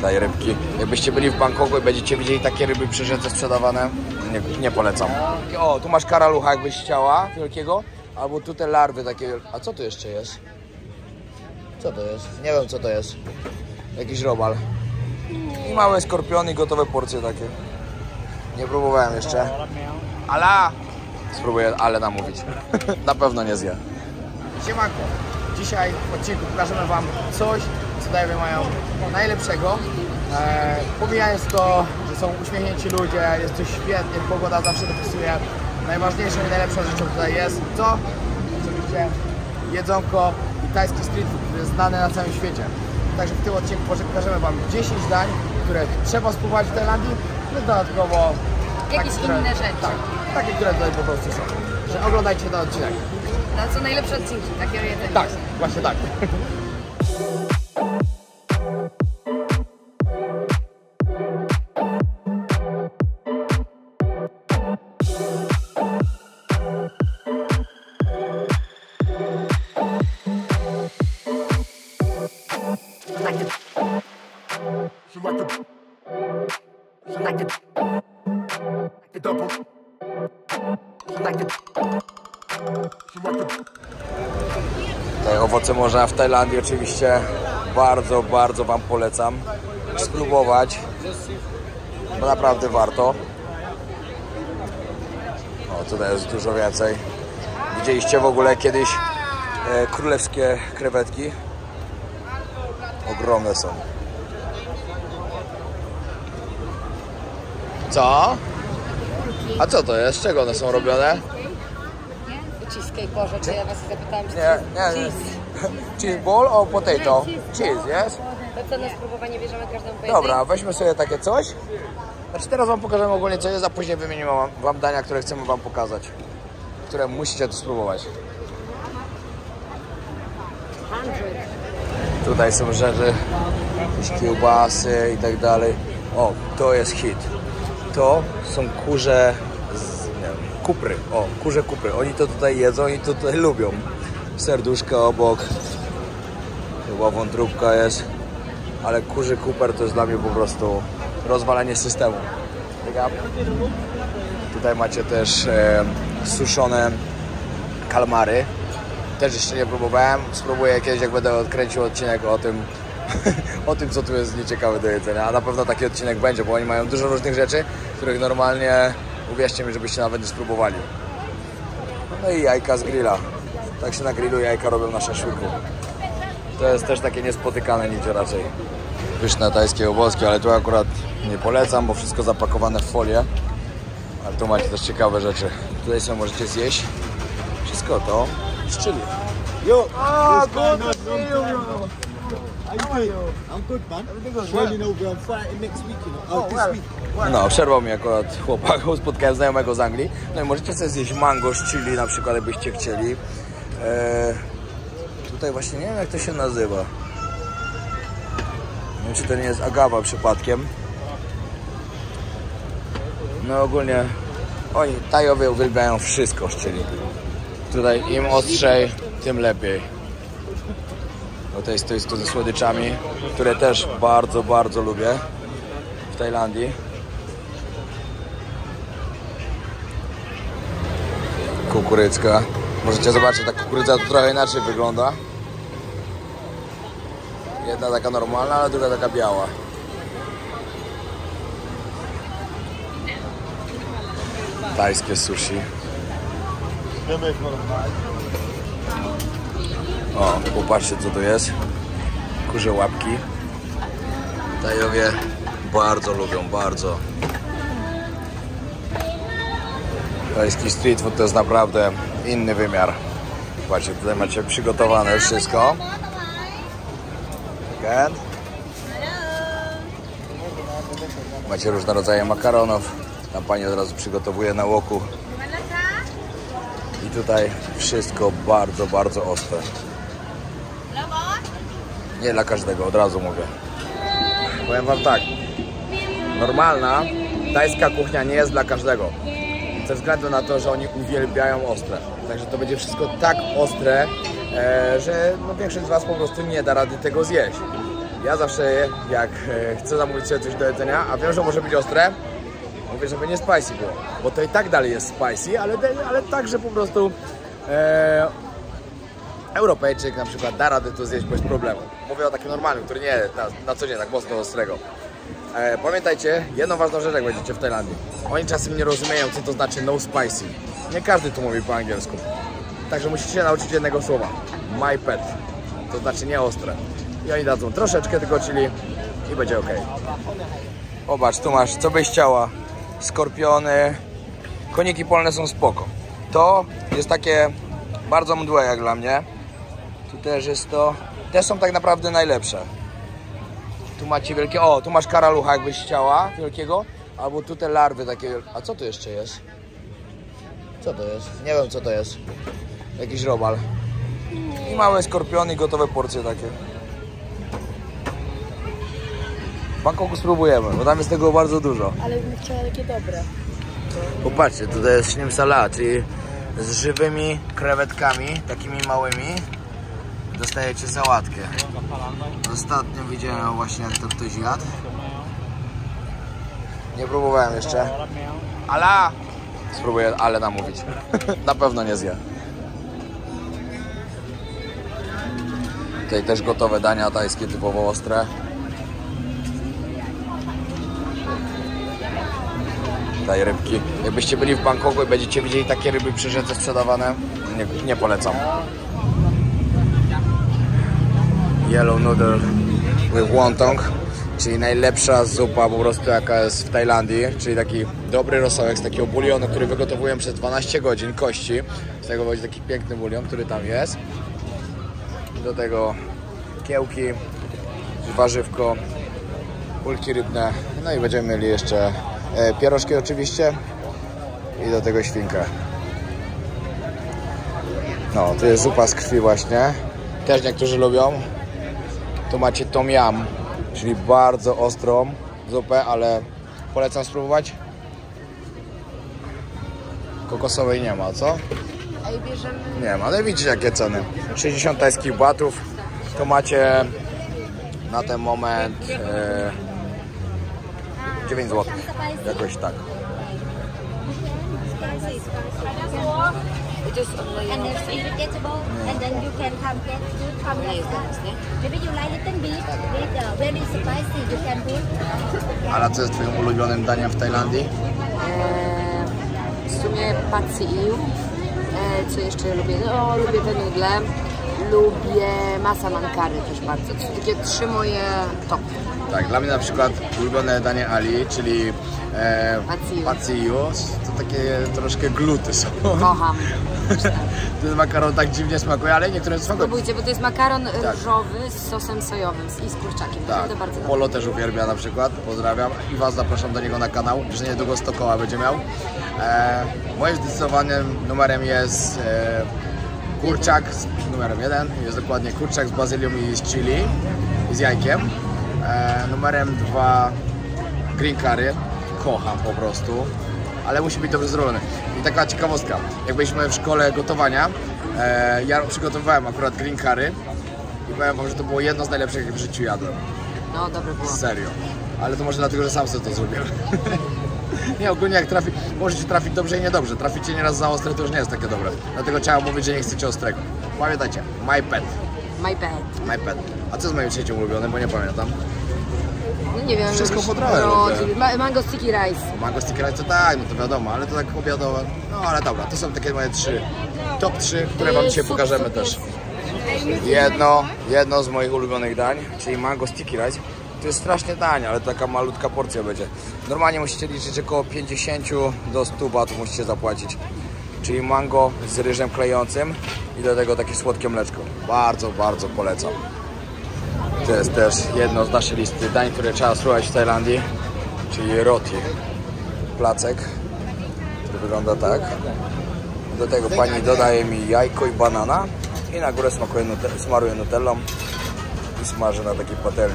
Tutaj rybki. Jakbyście byli w Bangkoku i będziecie widzieli takie ryby przy rzece sprzedawane, nie polecam. O, tu masz karalucha, jakbyś chciała, wielkiego. Albo tu te larwy takie... A co tu jeszcze jest? Co to jest? Nie wiem, co to jest. Jakiś robal. I małe skorpiony, gotowe porcje takie. Nie próbowałem jeszcze. Ala! Spróbuję ale namówić. Na pewno nie zje. Siemanko. Dzisiaj w odcinku pokażemy wam coś, co Tajwy mają najlepszego. Pomijając to, że są uśmiechnięci ludzie, jest tu świetnie, pogoda zawsze dopisuje. Najważniejszą i najlepszą rzeczą tutaj jest to, oczywiście jedzonko i tajski street food, który jest znany na całym świecie. Także w tym odcinku pokażemy wam 10 dań, które trzeba spróbować w Tajlandii, no dodatkowo jakieś inne rzeczy. Tak, takie, które tutaj po prostu są. Że oglądajcie ten odcinek. To są najlepsze odcinki, takie o jedzeniu. Tak, właśnie tak. Te owoce morza w Tajlandii oczywiście bardzo, bardzo wam polecam spróbować, bo naprawdę warto. O, tutaj jest dużo więcej. Widzieliście w ogóle kiedyś królewskie krewetki? Ogromne są. Co? A co to jest? Z czego one są robione? Cheesecake, Boże, czy ja was zapytałam, czy Nie. Cheese ball or potato? Cheese, yes? To co, na spróbowanie bierzemy każdą po Dobra, weźmy sobie takie coś. Znaczy teraz wam pokażemy ogólnie co jest, a później wymienimy wam dania, które chcemy wam pokazać. Które musicie tu spróbować. Tutaj są rzeczy, jakieś kiełbasy i tak dalej. O, to jest hit. To są kurze kupry. O, kurze kupry. Oni to tutaj jedzą i to tutaj lubią. Serduszka obok. Chyba wątróbka jest. Ale kurzy kuper to jest dla mnie po prostu rozwalenie systemu. Tutaj macie też suszone kalmary. Też jeszcze nie próbowałem. Spróbuję kiedyś, jak będę odkręcił odcinek o tym, o tym, co tu jest nieciekawe do jedzenia. A na pewno taki odcinek będzie, bo oni mają dużo różnych rzeczy, których normalnie, uwierzcie mi, żebyście nawet nie spróbowali. No i jajka z grilla. Tak się na grillu jajka robią na szaszłyku. To jest też takie niespotykane nigdzie raczej. Pyszne tajskie obłoski, ale tu akurat nie polecam, bo wszystko zapakowane w folię. Ale tu macie też ciekawe rzeczy. Tutaj sobie możecie zjeść wszystko to z chili. Yo! Oh, good to see you, bro. How are you? I'm good, man. Everything goes well. You know, we're fighting next week, you know. This week. No, przerwał mi akurat chłopak, spotkałem znajomego z Anglii. No i możecie sobie zjeść mango z chili na przykład, jakbyście chcieli. Tutaj właśnie nie wiem, jak to się nazywa. Nie wiem, czy to nie jest agawa przypadkiem. No ogólnie oni, Tajowie uwielbiają wszystko z chili. Tutaj im ostrzej, tym lepiej. No to jest to ze słodyczami, które też bardzo, bardzo lubię w Tajlandii. Kukurydzka. Możecie zobaczyć, ta kukurydza tu trochę inaczej wygląda. Jedna taka normalna, ale druga taka biała. Tajskie sushi. O, popatrzcie co tu jest. Kurze łapki. Tajowie bardzo lubią, bardzo. Tajski street food to jest naprawdę inny wymiar. Patrzcie, tutaj macie przygotowane wszystko. Macie różne rodzaje makaronów. Tam pani od razu przygotowuje na łoku. I tutaj wszystko bardzo, bardzo ostre. Nie dla każdego, od razu mówię. Powiem wam tak. Normalna tajska kuchnia nie jest dla każdego. Ze względu na to, że oni uwielbiają ostre. Także to będzie wszystko tak ostre, że no większość z was po prostu nie da rady tego zjeść. Ja zawsze jak chcę zamówić sobie coś do jedzenia, a wiem, że może być ostre, mówię, żeby nie spicy było, bo to i tak dalej jest spicy, ale tak, że po prostu Europejczyk na przykład da radę to zjeść bez problemu. Mówię o takim normalnym, który nie na co dzień tak mocno ostrego. Pamiętajcie, jedną ważną rzecz, jak będziecie w Tajlandii. Oni czasem nie rozumieją, co to znaczy no spicy. Nie każdy tu mówi po angielsku. Także musicie się nauczyć jednego słowa. My pet. To znaczy nie ostre. I oni dadzą troszeczkę tylko chili i będzie ok. Popatrz, tu masz co byś chciała. Skorpiony. Koniki polne są spoko. To jest takie bardzo mdłe jak dla mnie. Tu też jest to. Te są tak naprawdę najlepsze. Tu macie wielkie... O, tu masz karalucha jakbyś chciała wielkiego. Albo tu te larwy takie... A co tu jeszcze jest? Co to jest? Nie wiem co to jest. Jakiś robal. I małe skorpiony i gotowe porcje takie. W Bangkoku spróbujemy, bo tam jest tego bardzo dużo. Ale bym chciała takie dobre. Popatrzcie, tutaj jest shrimp salad, czyli z żywymi krewetkami, takimi małymi. Dostajecie sałatkę. Ostatnio widziałem właśnie jak to ktoś jadł. Nie próbowałem jeszcze. Ala! Spróbuję ale namówić. Na pewno nie zje. Tutaj też gotowe dania tajskie, typowo ostre. Tutaj rybki. Jakbyście byli w Bangkoku i będziecie widzieli takie ryby przy rzece sprzedawane, nie polecam. Yellow noodle with wonton, czyli najlepsza zupa po prostu jaka jest w Tajlandii, czyli taki dobry rosołek z takiego bulionu, który wygotowują przez 12 godzin, kości. Z tego będzie taki piękny bulion, który tam jest. Do tego kiełki, warzywko, kulki rybne, no i będziemy mieli jeszcze pierożki oczywiście i do tego świnkę. No, to jest zupa z krwi właśnie, też niektórzy lubią. Tu macie tom yum, czyli bardzo ostrą zupę, ale polecam spróbować. Kokosowej nie ma, co? Ej, bierzemy... Nie ma, ale widzicie jakie ceny. 60 tajskich batów. To macie na ten moment 9 zł. Jakoś tak. And there's sweet vegetable, and then you can come get food from restaurant. Maybe you like little bit with very spicy. You can put. Ale co jest twoim ulubionym daniem w Tajlandii? W sumie pad see ew. Co jeszcze lubię? No, lubię te nudle. Lubię masalan curry też bardzo. To są takie 3 moje top. Tak, dla mnie na przykład ulubione danie Ali, czyli pad see ew, to takie troszkę gluty są. Kocham. Ten makaron tak dziwnie smakuje, ale niektóre smakują. Spróbujcie, bo to jest makaron ryżowy z sosem sojowym i z kurczakiem. Tak, Naprawdę bardzo dobry. Polo też uwielbia na przykład, pozdrawiam i was zapraszam do niego na kanał, że niedługo 100 koła będzie miał. Moim zdecydowanym numerem jest kurczak z numerem 1, jest dokładnie kurczak z bazylią i z chili i z jajkiem. Numerem 2 green curry, kocham po prostu, ale musi być dobrze zrobiony. I taka ciekawostka, jak byliśmy w szkole gotowania, ja przygotowywałem akurat green curry i powiem wam, że to było jedno z najlepszych, jak w życiu jadłem. No, dobre było. Serio. Ale to może dlatego, że sam sobie to zrobiłem. Nie, ogólnie jak trafi, możecie trafić dobrze i niedobrze. Traficie nieraz za ostre, to już nie jest takie dobre. Dlatego trzeba mówić, że nie chcecie ostrego. Pamiętajcie, my pet. My bad. My pet. A co z moim trzecim ulubionym, bo nie pamiętam. No nie wiem. Wszystko potrafię, No, lubię. mango sticky rice. Mango sticky rice to tak, no to wiadomo, ale to tak obiadowe. No ale dobra, to są takie moje top 3, które wam dzisiaj pokażemy też. Jedno z moich ulubionych dań, czyli mango sticky rice. To jest strasznie tanie, ale taka malutka porcja będzie. Normalnie musicie liczyć około 50 do 100 batów musicie zapłacić. Czyli mango z ryżem klejącym i do tego takie słodkie mleczko. Bardzo, bardzo polecam. To jest też jedno z naszej listy dań, które trzeba spróbować w Tajlandii, czyli roti. Placek, który wygląda tak. Do tego pani dodaje mi jajko i banana i na górę smaruje nutellą i smaży na takiej patelni.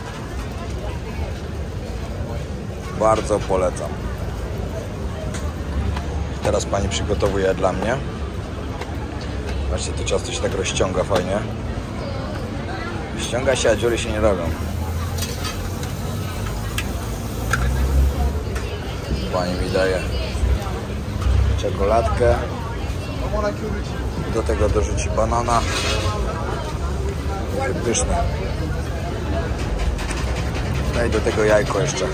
Bardzo polecam. Teraz pani przygotowuje dla mnie. Właśnie to ciasto się tak rozciąga fajnie. Ściąga się, a dziury się nie robią. pani mi daje czekoladkę. Do tego dorzuci banana. Pyszne. Daj do tego jajko jeszcze.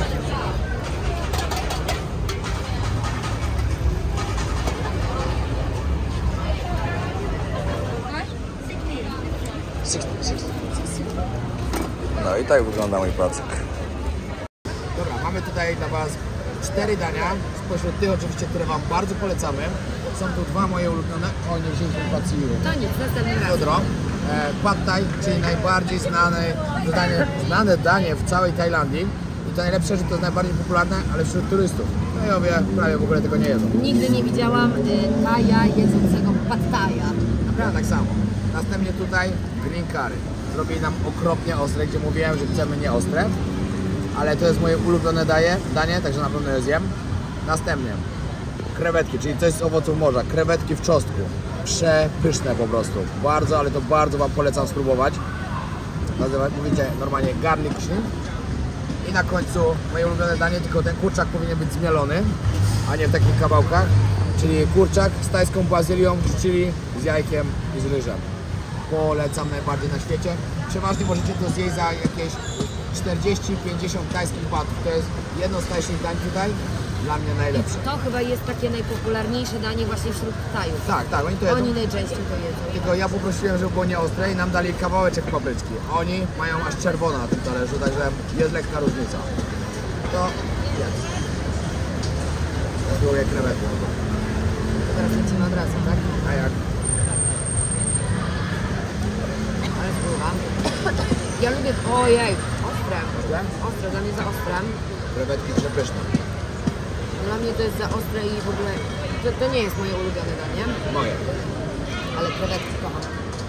No i tak wygląda mój placek. Dobra, mamy tutaj dla Was 4 dania, spośród tych oczywiście, które Wam bardzo polecamy. Są tu 2 moje ulubione. O, nie wzięliśmy pacji. To nic, następnym razem. Jutro. Pad Thai, czyli najbardziej znane danie w całej Tajlandii. I to najlepsze, że to jest najbardziej popularne, ale wśród turystów. Tajowie prawie w ogóle tego nie jedzą. Nigdy nie widziałam Taja jedzącego pad Thaia. Naprawdę tak samo. Następnie tutaj green curry. Zrobili nam okropnie ostre, gdzie mówiłem, że chcemy nie ostre. Ale to jest moje ulubione danie, także na pewno je zjem. Następnie krewetki, czyli coś z owoców morza. Krewetki w czosnku. Przepyszne po prostu. Bardzo, ale to bardzo Wam polecam spróbować. Mówicie normalnie garlic shrimp. I na końcu moje ulubione danie, tylko ten kurczak powinien być zmielony, a nie w takich kawałkach. Czyli kurczak z tajską bazylią, chili, z jajkiem i z ryżem. Polecam najbardziej na świecie. Przeważnie możecie to zjeść za jakieś 40-50 tajskich batów. To jest jedno z tajszych dań tutaj. Dla mnie najlepsze. To chyba jest takie najpopularniejsze danie właśnie wśród Tajów. Tak, tak, oni to jedzą. Oni najczęściej to jedzą. Tylko ja poprosiłem, żeby było nieostre i nam dali kawałeczek papryczki. Oni mają aż czerwone na tym talerzu, także jest lekka różnica. To jest. Spróbuję krewetkę. Teraz lecimy od razu, tak? A jak? Ale spróbowam. Ja lubię... Ojej, ostre. Ostre? Ostre, dla mnie za ostre. Krewetki przepyszne. Dla mnie to jest za ostre i w ogóle... To nie jest moje ulubione danie. Moje. Ale krewetki kocham.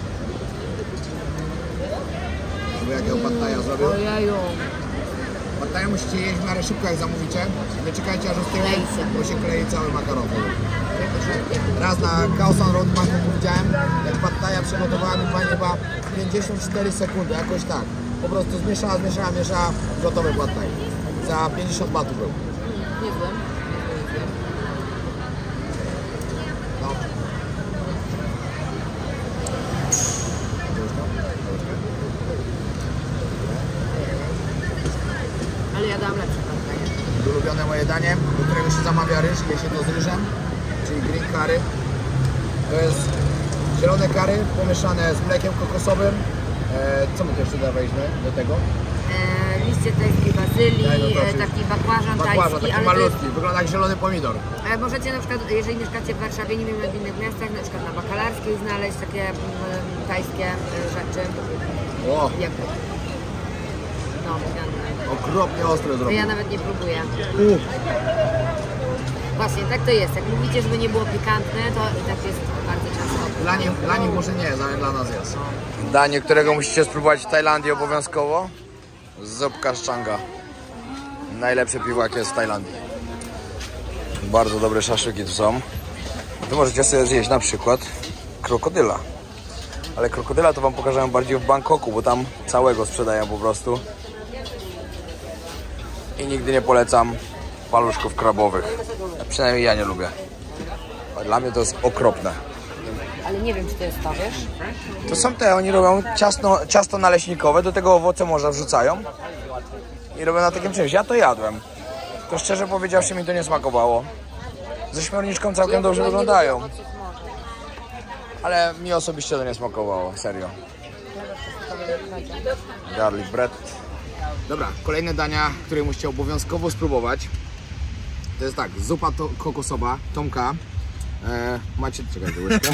Żeby jakiego pad thaia zrobił. Ojeju. Pad thaia musicie jeść w miarę szybko, jak zamówicie. Nie czekajcie aż ostygnie, Klei się. bo się klei cały makaron. Raz na Khao San Road w Bangkoku widziałem, jak pad thaia przygotowała mi pani chyba 54 sekundy, jakoś tak. Po prostu zmieszała, gotowy pad thai. Za 50 batów był. Niezłe. No. Ale ja dam lepsze pad Ulubione moje danie, do którego się zamawia ryż, je się to z ryżem, czyli green curry. To jest zielone curry pomieszane z mlekiem kokosowym. Co my tu jeszcze dawaliśmy do tego? Liście tajskiej bazylii, Daj, no to taki bakłażan Bakłażan, tajski, taki ale to malutki, wygląda jak zielony pomidor. jest, możecie na przykład, jeżeli mieszkacie w Warszawie, nie wiem, w innych miastach, na przykład na Bakalarskiej znaleźć takie tajskie rzeczy. O, Jak no, okropnie ostre to zrobił. ja nawet nie próbuję. Właśnie, tak to jest. Jak mówicie, żeby nie było pikantne, to i tak jest bardzo często. Dla nich może nie jest, ale dla nas jest. Danie, którego musicie spróbować w Tajlandii obowiązkowo. Zupka z Changa. Najlepsze piwo, jakie jest w Tajlandii. Bardzo dobre szaszłyki tu są. Tu możecie sobie zjeść na przykład krokodyla. Ale krokodyla to Wam pokażę bardziej w Bangkoku, bo tam całego sprzedają po prostu. I nigdy nie polecam paluszków krabowych. Przynajmniej ja nie lubię. A dla mnie to jest okropne. Ale nie wiem, czy to jest to, wiesz? To są te, oni robią ciasto naleśnikowe, do tego owoce morza wrzucają i robią na takim czymś. Ja to jadłem. To szczerze powiedziawszy mi to nie smakowało. Ze śmiorniczką całkiem dobrze wyglądają. Ale mi osobiście to nie smakowało, serio. Garlic bread. Dobra, kolejne dania, które musicie obowiązkowo spróbować. To jest tak, zupa kokosowa, tomka. Macie, czekajcie, łyżkę.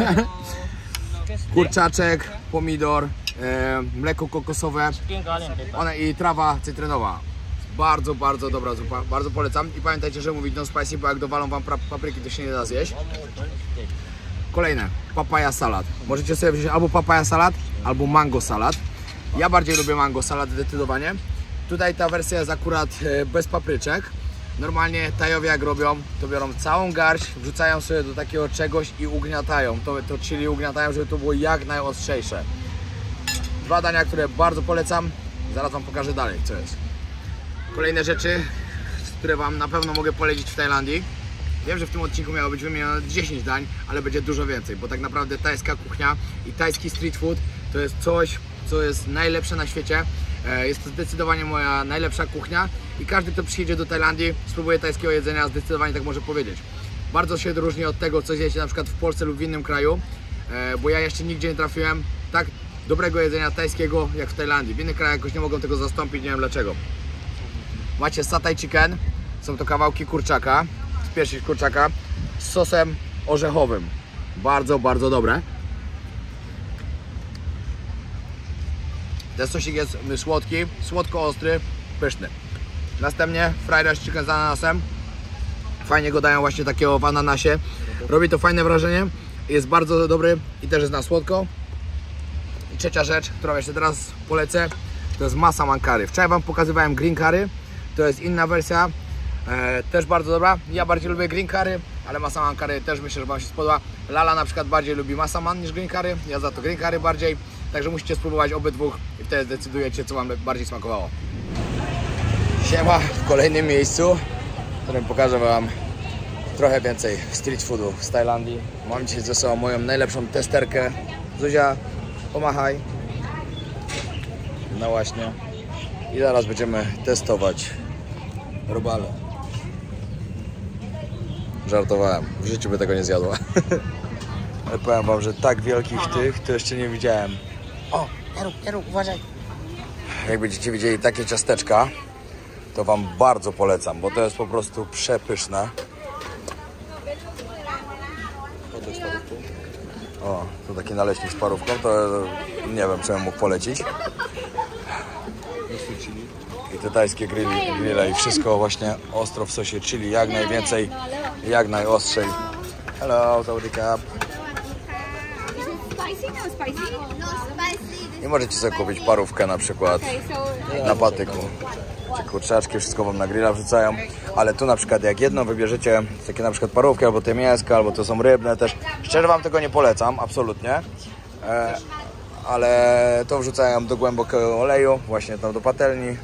Kurczaczek, pomidor, mleko kokosowe i trawa cytrynowa. Bardzo, bardzo dobra zupa, bardzo polecam. I pamiętajcie, że mówić no spicy, bo jak dowalą Wam papryki, to się nie da zjeść. Kolejne, papaya salad. Możecie sobie wziąć albo papaya salad, albo mango salad. Ja bardziej lubię mango salad zdecydowanie. Tutaj ta wersja jest akurat bez papryczek. Normalnie Tajowie jak robią, to biorą całą garść, wrzucają sobie do takiego czegoś i ugniatają. To chili ugniatają, żeby to było jak najostrzejsze. 2 dania, które bardzo polecam. Zaraz Wam pokażę dalej, co jest. Kolejne rzeczy, które wam na pewno mogę polecić w Tajlandii. Wiem, że w tym odcinku miało być wymienione 10 dań, ale będzie dużo więcej, bo tak naprawdę tajska kuchnia i tajski street food to jest coś, co jest najlepsze na świecie. Jest to zdecydowanie moja najlepsza kuchnia i każdy, kto przyjedzie do Tajlandii, spróbuje tajskiego jedzenia, zdecydowanie tak może powiedzieć. Bardzo się różni od tego, co zjecie na przykład w Polsce lub w innym kraju, bo ja jeszcze nigdzie nie trafiłem tak dobrego jedzenia tajskiego jak w Tajlandii. W innych krajach jakoś nie mogą tego zastąpić, nie wiem dlaczego. Macie satay chicken, są to kawałki kurczaka, z piersi kurczaka z sosem orzechowym. Bardzo, bardzo dobre. Ten sosik jest słodki, słodko-ostry, pyszny. Następnie fried rice chicken z ananasem. Fajnie go dają właśnie takiego w ananasie. Robi to fajne wrażenie. Jest bardzo dobry i też jest na słodko. I trzecia rzecz, którą jeszcze teraz polecę, to jest massaman curry. Wczoraj wam pokazywałem green curry. To jest inna wersja. Też bardzo dobra. Ja bardziej lubię green curry, ale massaman curry też myślę, że wam się spodoba. Lala na przykład bardziej lubi massaman niż green curry. Ja za to green curry bardziej. Także musicie spróbować obydwu i wtedy zdecydujecie, co wam bardziej smakowało. Siema, w kolejnym miejscu, w którym pokażę wam trochę więcej street foodu z Tajlandii. Mam dzisiaj ze sobą moją najlepszą testerkę. Zuzia, pomachaj. No właśnie. I zaraz będziemy testować robale. Żartowałem, w życiu by tego nie zjadła. Ale powiem wam, że tak wielkich tych to jeszcze nie widziałem. O, nie rób, uważaj. Jak będziecie widzieli takie ciasteczka, to wam bardzo polecam, bo to jest po prostu przepyszne. O, to taki naleśnik z parówką, to nie wiem, czy bym mógł polecić. I te tajskie grille i wszystko właśnie ostro w sosie chili, jak najwięcej, jak najostrzej. Hello, Sawadika. I możecie sobie kupić parówkę na przykład na patyku. Czy kurczaczki, wszystko wam na grilla wrzucają. Ale tu na przykład jak jedno wybierzecie, takie na przykład parówki, albo te mięska, albo to są rybne też. Szczerze wam tego nie polecam, absolutnie. Ale to wrzucają do głębokiego oleju, właśnie tam do patelni.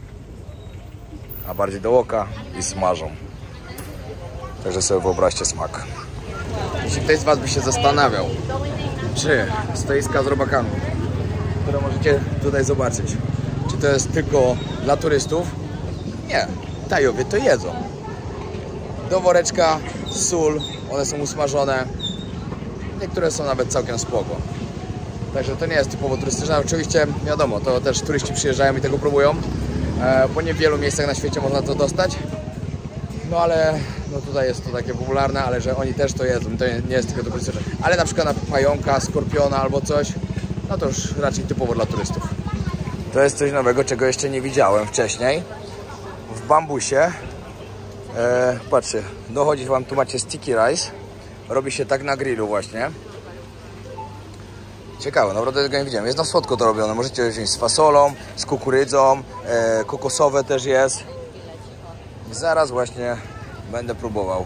A bardziej do łoka i smażą. Także sobie wyobraźcie smak. Jeśli ktoś z was by się zastanawiał, czy stoiska z robakami, które możecie tutaj zobaczyć, czy to jest tylko dla turystów? Nie, Tajowie to jedzą. Do woreczka, sól, one są usmażone. Niektóre są nawet całkiem spoko. Także to nie jest typowo turystyczne. Oczywiście wiadomo, to też turyści przyjeżdżają i tego próbują, bo nie w wielu miejscach na świecie można to dostać. No ale no tutaj jest to takie popularne, ale że oni też to jedzą, to nie jest tylko turystyczne. Ale na przykład na pająka, skorpiona albo coś, no to już raczej typowo dla turystów. To jest coś nowego, czego jeszcze nie widziałem wcześniej. W bambusie, patrzcie, dochodzi wam, tu macie sticky rice. Robi się tak na grillu właśnie. Ciekawe, naprawdę tego nie widziałem. Jest na słodko to robione, możecie wziąć z fasolą, z kukurydzą, kokosowe też jest. Zaraz właśnie będę próbował.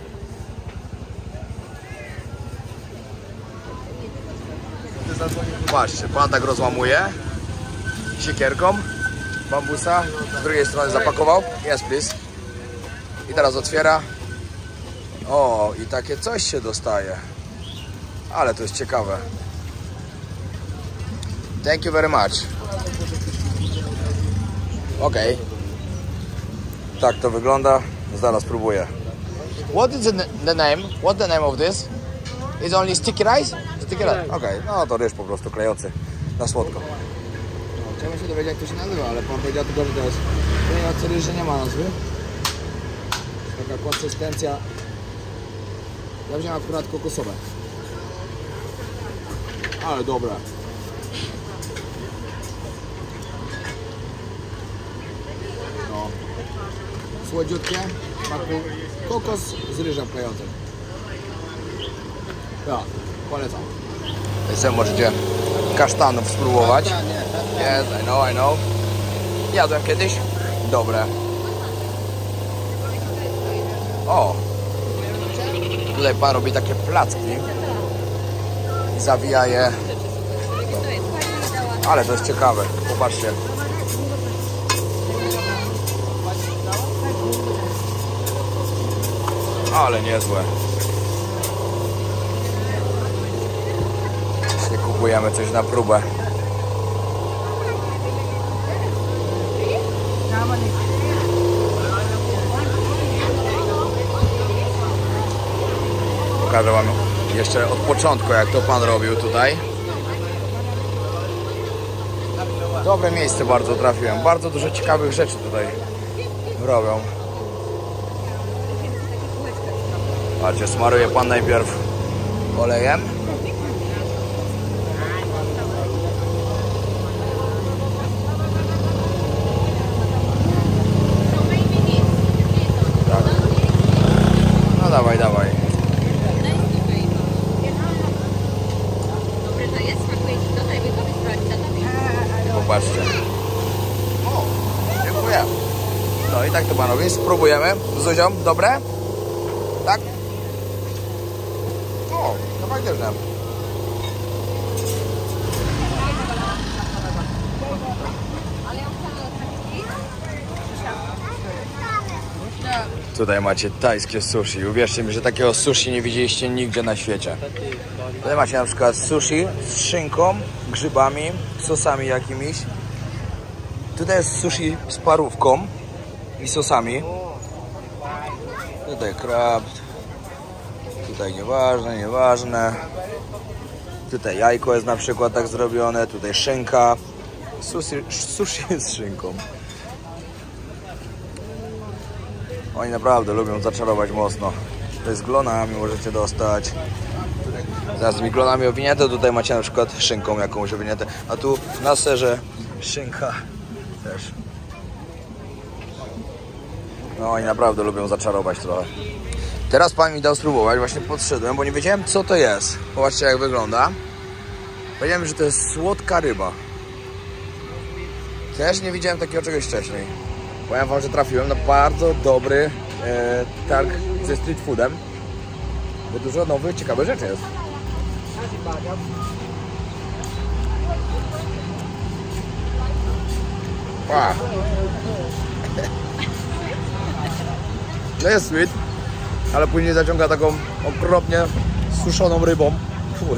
Patrzcie, pan tak rozłamuje siekierką bambusa, z drugiej strony zapakował. Yes, please. I teraz otwiera. O, i takie coś się dostaje. Ale to jest ciekawe. Thank you very much. Okej. Tak to wygląda. Zaraz próbuję. What is the name? What's the name of this? Is only sticky rice? Sticky rice. Okej, no to ryż po prostu klejący na słodko. No, chciałbym się dowiedzieć, jak to się nazywa, ale pan powiedział tylko, że to jest klejący ryż, że nie ma nazwy. Taka konsystencja. Ja wziąłem akurat kokosowe. Ale dobre. No. Słodziutkie. Smaku kokos z ryżem klejącym. Ja, polecam. Tutaj możecie kasztanów spróbować. Yes, I know. Jadłem kiedyś. Dobre. O! Tutaj pan robi takie placki i zawija je. No. Ale to jest ciekawe. Popatrzcie. Ale niezłe. Jeśli kupujemy coś na próbę. Pokażę wam jeszcze od początku, jak to pan robił tutaj. Dobre miejsce bardzo trafiłem. Bardzo dużo ciekawych rzeczy tutaj robią. Patrzcie, smaruje pan najpierw olejem. Tak. No dawaj, dawaj. Popatrzcie. O, dziękuję. No i tak to panowie, spróbujemy. Z Zuzią, dobre? Tak? O, to faktycznie. Tutaj macie tajskie sushi. Uwierzcie mi, że takiego sushi nie widzieliście nigdzie na świecie. Tutaj macie na przykład sushi z szynką, grzybami, sosami jakimiś. Tutaj jest sushi z parówką i sosami. Tutaj krab. Tutaj nieważne, nieważne. Tutaj jajko jest na przykład tak zrobione. Tutaj szynka. Sushi z szynką. Oni naprawdę lubią zaczarować mocno. To z glonami możecie dostać. Teraz mi glonami owinięte, tutaj macie na przykład szynką jakąś owinięte. A tu na serze szynka też. No oni naprawdę lubią zaczarować trochę. Teraz pan mi dał spróbować, właśnie podszedłem, bo nie wiedziałem co to jest. Popatrzcie jak wygląda. Powiedziałem, że to jest słodka ryba. Też nie widziałem takiego czegoś wcześniej. Powiem wam, że trafiłem na bardzo dobry targ ze street foodem. Bo dużo nowych, ciekawych rzeczy jest. Wow. No jest sweet, ale później zaciąga taką okropnie suszoną rybą. Fuj.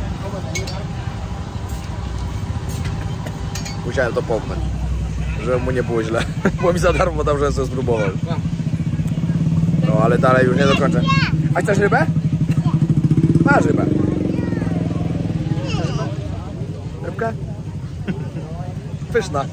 Musiałem to połknąć, żeby mu nie było źle, bo mi za darmo dał, że sobie spróbował. No ale dalej już nie dokończę. A chcesz rybę? Masz rybę. Rybkę? Pyszna.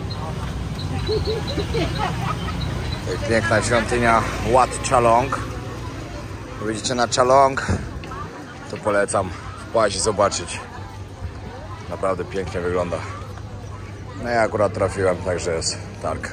Piękna świątynia Wat Chalong. Widzicie na Chalong, to polecam wpaść i zobaczyć. Naprawdę pięknie wygląda. No ja akurat trafiłem, także jest targ.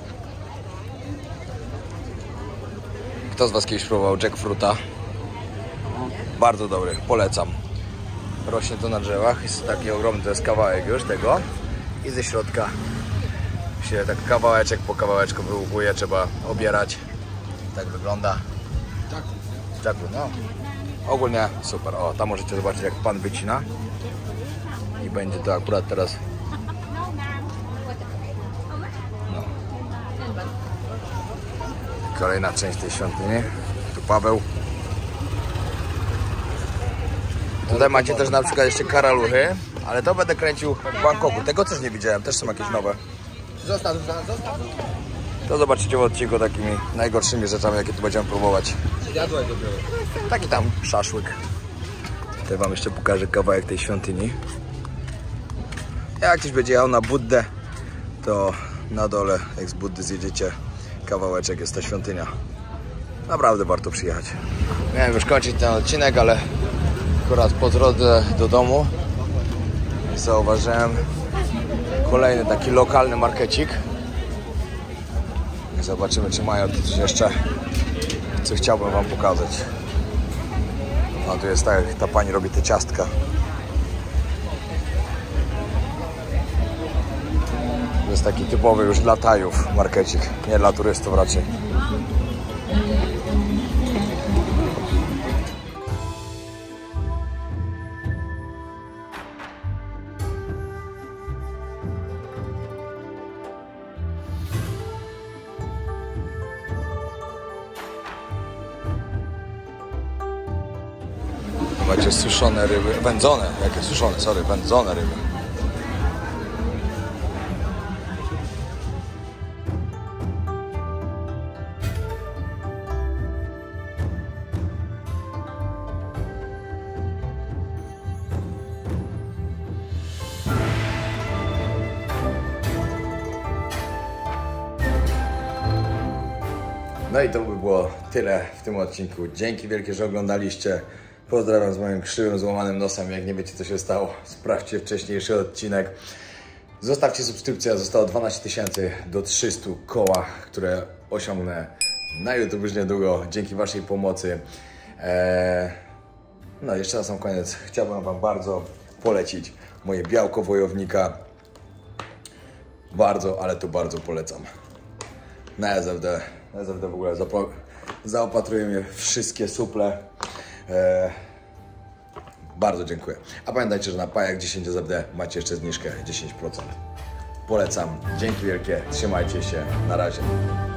Kto z was kiedyś próbował jackfruita? Bardzo dobry, polecam. Rośnie to na drzewach, jest taki ogromny, to jest kawałek już tego. I ze środka się tak kawałeczek po kawałeczku wyłupuje, trzeba obierać. Tak wygląda. Czaku, no. Ogólnie super. O, tam możecie zobaczyć jak pan wycina. I będzie to akurat teraz. No. Kolejna część tej świątyni. Tu Paweł. Tutaj macie też na przykład jeszcze karaluchy, ale to będę kręcił w Bangkoku. Tego też nie widziałem, też są jakieś nowe. Zostaw. To zobaczycie w odcinku takimi najgorszymi rzeczami, jakie tu będziemy próbować. Jadłeś dopiero. Taki tam szaszłyk. Tutaj wam jeszcze pokażę kawałek tej świątyni. Jak ktoś będzie jechał na Buddę, to na dole, jak z Buddy zjedziecie, kawałeczek jest ta świątynia. Naprawdę warto przyjechać. Miałem już kończyć ten odcinek, ale akurat po drodze do domu zauważyłem kolejny taki lokalny markecik. Zobaczymy, czy mają tu coś jeszcze, co chciałbym wam pokazać. A tu jest tak, ta pani robi te ciastka. To jest taki typowy już dla Tajów markecik, nie dla turystów raczej. macie suszone ryby, wędzone, jakie suszone, sorry, wędzone ryby. No i to by było tyle w tym odcinku. Dzięki wielkie, że oglądaliście. Pozdrawiam z moim krzywym, złamanym nosem. Jak nie wiecie, co się stało, sprawdźcie wcześniejszy odcinek. Zostawcie subskrypcję. Zostało 12 000 do 300 koła, które osiągnę na YouTube już niedługo. Dzięki waszej pomocy. No jeszcze raz na koniec chciałbym wam bardzo polecić moje białko wojownika. Bardzo, ale to bardzo polecam. Na SFD w ogóle zaopatruje mnie wszystkie suple. Bardzo dziękuję. A pamiętajcie, że na pajak 10 SFD macie jeszcze zniżkę 10%. Polecam. Dzięki wielkie. Trzymajcie się. Na razie.